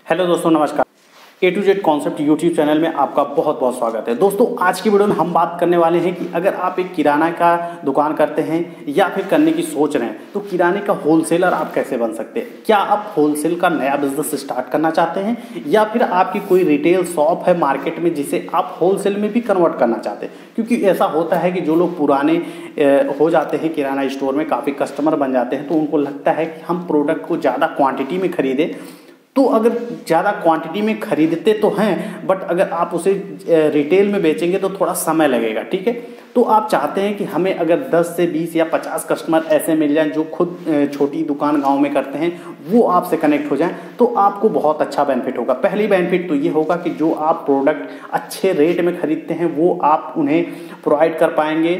Hello दोस्तों, नमस्कार। A to Z concept YouTube channel में आपका बहुत बहुत स्वागत है। दोस्तों, आज की वीडियो में हम बात करने वाले हैं कि अगर आप एक किराना का दुकान करते हैं या फिर करने की सोच रहे हैं तो किराने का होलसेलर आप कैसे बन सकते हैं। क्या आप होलसेल का नया बिजनेस स्टार्ट करना चाहते हैं या फिर आपकी कोई रिटेल शॉप है मार्केट में जिसे आप होलसेल में भी कन्वर्ट करना चाहते हैं। क्योंकि ऐसा होता है कि जो लोग पुराने हो जाते हैं किराना स्टोर में, काफ़ी कस्टमर बन जाते हैं, तो उनको लगता है कि हम प्रोडक्ट को ज़्यादा क्वांटिटी में खरीदें। तो अगर ज़्यादा क्वांटिटी में खरीदते तो हैं, बट अगर आप उसे रिटेल में बेचेंगे तो थोड़ा समय लगेगा। ठीक है, तो आप चाहते हैं कि हमें अगर 10 से 20 या 50 कस्टमर ऐसे मिल जाएं जो खुद छोटी दुकान गांव में करते हैं, वो आपसे कनेक्ट हो जाएं, तो आपको बहुत अच्छा बेनिफिट होगा। पहली बेनिफिट तो ये होगा कि जो आप प्रोडक्ट अच्छे रेट में खरीदते हैं वो आप उन्हें प्रोवाइड कर पाएंगे।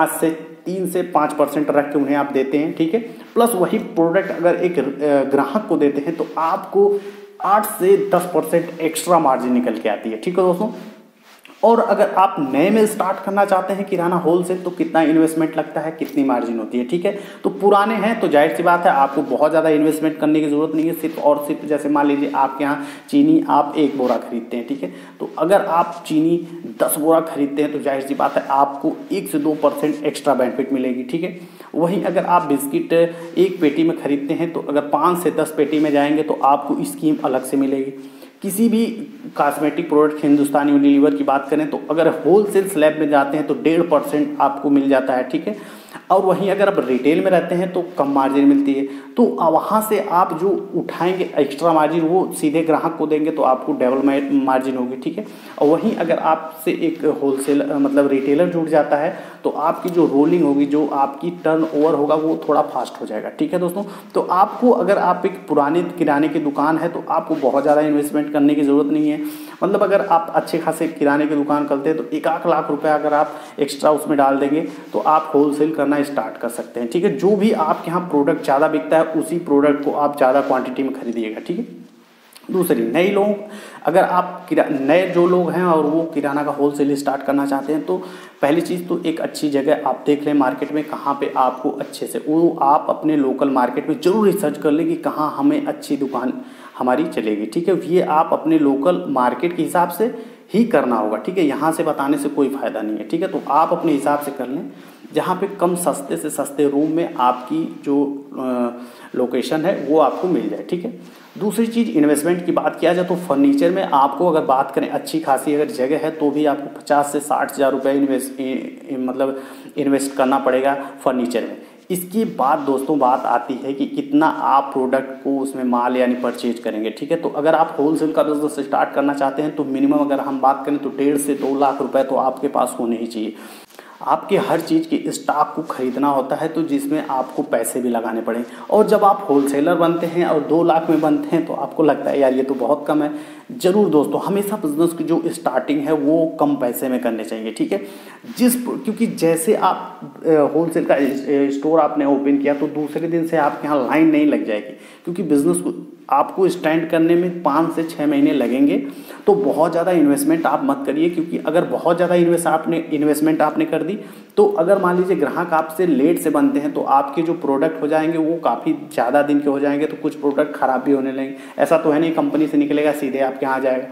3 से 5% रख के उन्हें आप देते हैं। ठीक है, प्लस वही प्रोडक्ट अगर एक ग्राहक को देते हैं तो आपको 8 से 10% एक्स्ट्रा मार्जिन निकल के आती है। ठीक है दोस्तों, और अगर आप नए में स्टार्ट करना चाहते हैं किराना होलसेल, तो कितना इन्वेस्टमेंट लगता है, कितनी मार्जिन होती है। ठीक है, तो पुराने हैं तो जाहिर सी बात है आपको बहुत ज़्यादा इन्वेस्टमेंट करने की ज़रूरत नहीं है। सिर्फ और सिर्फ जैसे मान लीजिए आपके यहाँ चीनी आप 1 बोरा खरीदते हैं। ठीक है, तो अगर आप चीनी 10 बोरा खरीदते हैं तो जाहिर सी बात है आपको 1 से 2% एक्स्ट्रा बेनिफिट मिलेगी। ठीक है, वहीं अगर आप बिस्किट 1 पेटी में खरीदते हैं तो अगर 5 से 10 पेटी में जाएंगे तो आपको स्कीम अलग से मिलेगी। किसी भी कॉस्मेटिक प्रोडक्ट, हिंदुस्तान यूनिलीवर की बात करें तो अगर होलसेल स्लैब में जाते हैं तो 1.5% आपको मिल जाता है। ठीक है, और वहीं अगर आप रिटेल में रहते हैं तो कम मार्जिन मिलती है। तो वहाँ से आप जो उठाएंगे एक्स्ट्रा मार्जिन वो सीधे ग्राहक को देंगे तो आपको डबल मार्जिन होगी। ठीक है, और वहीं अगर आपसे एक होलसेल मतलब रिटेलर जुड़ जाता है तो आपकी जो रोलिंग होगी, जो आपकी टर्नओवर होगा वो थोड़ा फास्ट हो जाएगा। ठीक है दोस्तों, तो आपको अगर आप एक पुराने किराने की दुकान है तो आपको बहुत ज़्यादा इन्वेस्टमेंट करने की ज़रूरत नहीं है। मतलब अगर आप अच्छे खासे किराने की दुकान करते हैं तो 1 लाख रुपए अगर आप एक्स्ट्रा उसमें डाल देंगे तो आप होलसेल करना स्टार्ट कर सकते हैं। ठीक है, जो भी आपके यहाँ प्रोडक्ट ज़्यादा बिकता है उसी प्रोडक्ट को आप ज़्यादा क्वांटिटी में खरीदिएगा। ठीक है, दूसरी, नए लोग, अगर आप नए जो लोग हैं और वो किराना का होलसेल स्टार्ट करना चाहते हैं तो पहली चीज़ तो एक अच्छी जगह आप देख लें मार्केट में कहाँ पे आपको अच्छे से, वो आप अपने लोकल मार्केट में जरूर रिसर्च कर लें कि कहाँ हमें अच्छी दुकान हमारी चलेगी। ठीक है, ये आप अपने लोकल मार्केट के हिसाब से ही करना होगा। ठीक है, यहाँ से बताने से कोई फ़ायदा नहीं है। ठीक है, तो आप अपने हिसाब से कर लें जहाँ पे कम सस्ते से सस्ते रूम में आपकी जो लोकेशन है वो आपको मिल जाए। ठीक है, दूसरी चीज़, इन्वेस्टमेंट की बात किया जाए तो फर्नीचर में आपको अगर बात करें अच्छी खासी अगर जगह है तो भी आपको 50 से 60 हज़ार रुपये इन्वेस्ट करना पड़ेगा फर्नीचर में। इसके बाद दोस्तों बात आती है कि कितना आप प्रोडक्ट को उसमें माल यानी परचेज करेंगे। ठीक है, तो अगर आप होलसेल का बिजनेस स्टार्ट करना चाहते हैं तो मिनिमम अगर हम बात करें तो 1.5 से 2 लाख रुपए तो आपके पास होने ही चाहिए। आपके हर चीज़ के स्टॉक को खरीदना होता है तो जिसमें आपको पैसे भी लगाने पड़े, और जब आप होलसेलर बनते हैं और 2 लाख में बनते हैं तो आपको लगता है यार ये तो बहुत कम है। ज़रूर दोस्तों, हमेशा बिजनेस की जो स्टार्टिंग है वो कम पैसे में करने चाहिए। ठीक है, क्योंकि जैसे आप होलसेल का स्टोर आपने ओपन किया तो दूसरे दिन से आपके यहाँ लाइन नहीं लग जाएगी, क्योंकि बिजनेस को आपको स्टैंड करने में 5 से 6 महीने लगेंगे। तो बहुत ज़्यादा इन्वेस्टमेंट आप मत करिए, क्योंकि अगर बहुत ज़्यादा इन्वेस्टमेंट आपने कर दी तो अगर मान लीजिए ग्राहक आपसे लेट से बनते हैं तो आपके जो प्रोडक्ट हो जाएंगे वो काफ़ी ज़्यादा दिन के हो जाएंगे, तो कुछ प्रोडक्ट ख़राब भी होने लगेंगे। ऐसा तो है नहीं कंपनी से निकलेगा सीधे आपके यहाँ जाएगा,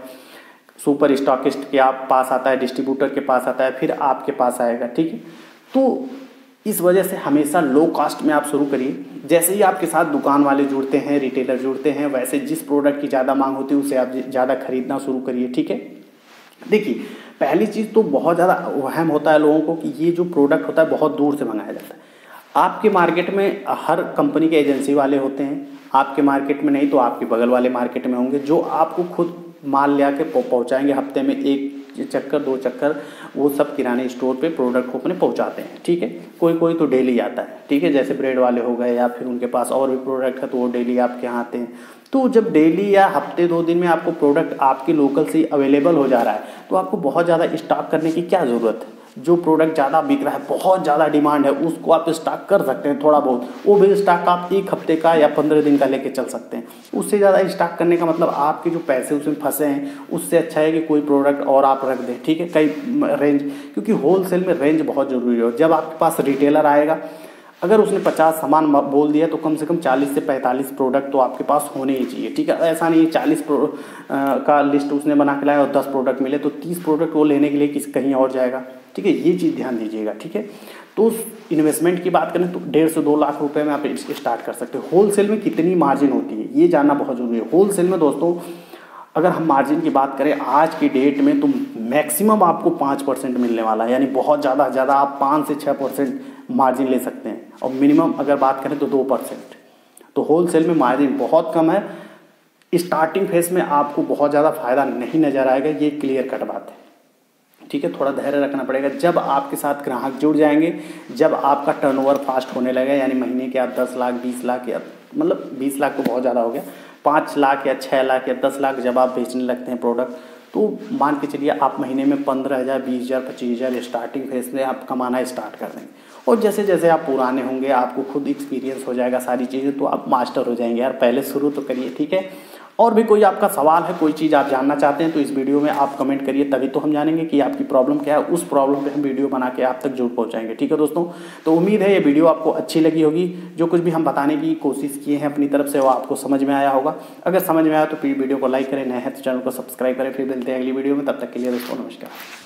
सुपर स्टॉकिस्ट के आप पास आता है, डिस्ट्रीब्यूटर के पास आता है, फिर आपके पास आएगा। ठीक है, तो इस वजह से हमेशा लो कॉस्ट में आप शुरू करिए। जैसे ही आपके साथ दुकान वाले जुड़ते हैं, रिटेलर जुड़ते हैं, वैसे जिस प्रोडक्ट की ज़्यादा मांग होती है उसे आप ज़्यादा खरीदना शुरू करिए। ठीक है, देखिए पहली चीज़ तो बहुत ज़्यादा वहम होता है लोगों को कि ये जो प्रोडक्ट होता है बहुत दूर से मंगाया जाता है। आपके मार्केट में हर कंपनी के एजेंसी वाले होते हैं, आपके मार्केट में नहीं तो आपके बगल वाले मार्केट में होंगे जो आपको खुद माल ले आके पहुँचाएंगे। हफ्ते में 1 चक्कर 2 चक्कर वो सब किराने स्टोर पे प्रोडक्ट को अपने पहुंचाते हैं। ठीक है, कोई तो डेली आता है। ठीक है, जैसे ब्रेड वाले हो गए या फिर उनके पास और भी प्रोडक्ट है तो वो डेली आपके यहाँ आते हैं। तो जब डेली या हफ्ते 2 दिन में आपको प्रोडक्ट आपके लोकल से अवेलेबल हो जा रहा है तो आपको बहुत ज़्यादा स्टॉक करने की क्या ज़रूरत है। जो प्रोडक्ट ज़्यादा बिक रहा है, बहुत ज़्यादा डिमांड है, उसको आप स्टॉक कर सकते हैं थोड़ा बहुत। वो भी स्टॉक आप 1 हफ्ते का या 15 दिन का लेके चल सकते हैं। उससे ज़्यादा स्टॉक करने का मतलब आपके जो पैसे उसमें फंसे हैं उससे अच्छा है कि कोई प्रोडक्ट और आप रख दें। ठीक है, कई रेंज, क्योंकि होलसेल में रेंज बहुत ज़रूरी है। जब आपके पास रिटेलर आएगा, अगर उसने 50 सामान बोल दिया तो कम से कम 40 से 45 प्रोडक्ट तो आपके पास होने ही चाहिए, ठीक है। ऐसा नहीं है 40 का लिस्ट उसने बना के लाया और 10 प्रोडक्ट मिले तो 30 प्रोडक्ट वो लेने के लिए कहीं और जाएगा, ठीक है। ये चीज़ ध्यान दीजिएगा, ठीक है। तो इन्वेस्टमेंट की बात करें तो 1.5 से 2 लाख रुपए में आप स्टार्ट कर सकते हो। होलसेल में कितनी मार्जिन होती है ये जानना बहुत जरूरी है। होलसेल में दोस्तों अगर हम मार्जिन की बात करें आज की डेट में तो मैक्सिमम आपको 5% मिलने वाला है, यानी बहुत ज़्यादा आप 5 से 6% मार्जिन ले सकते हैं, और मिनिमम अगर बात करें तो 2%। तो होलसेल में मार्जिन बहुत कम है। स्टार्टिंग फेज में आपको बहुत ज़्यादा फायदा नहीं नज़र आएगा, ये क्लियर कट बात है, ठीक है। थोड़ा धैर्य रखना पड़ेगा। जब आपके साथ ग्राहक जुड़ जाएंगे, जब आपका टर्नओवर फास्ट होने लगेगा, यानी महीने के आप 10 लाख 20 लाख या मतलब 20 लाख तो बहुत ज़्यादा हो गया, 5 लाख या 6 लाख या 10 लाख जब आप बेचने लगते हैं प्रोडक्ट, तो मान के चलिए आप महीने में 15,000 20,000 25,000 स्टार्टिंग फेज में आप कमाना स्टार्ट कर देंगे। और जैसे जैसे आप पुराने होंगे, आपको खुद एक्सपीरियंस हो जाएगा सारी चीज़ें, तो आप मास्टर हो जाएंगे। यार पहले शुरू तो करिए, ठीक है। और भी कोई आपका सवाल है, कोई चीज़ आप जानना चाहते हैं तो इस वीडियो में आप कमेंट करिए, तभी तो हम जानेंगे कि आपकी प्रॉब्लम क्या है। उस प्रॉब्लम पे हम वीडियो बना के आप तक जरूर पहुंचाएंगे, ठीक है दोस्तों। तो उम्मीद है ये वीडियो आपको अच्छी लगी होगी। जो कुछ भी हम बताने की कोशिश किए हैं अपनी तरफ से वो आपको समझ में आया होगा। अगर समझ में आया तो प्लीज़ वीडियो को लाइक करें, नए हैं तो चैनल को सब्सक्राइब करें। फिर मिलते हैं अगली वीडियो में, तब तक के लिए दोस्तों नमस्कार।